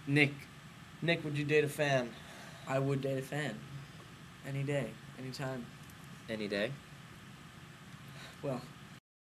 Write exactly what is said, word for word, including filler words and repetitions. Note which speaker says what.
Speaker 1: Nick, Nick, would you date a fan?
Speaker 2: I would date a fan. Any day, anytime.
Speaker 3: Any day.
Speaker 2: Well,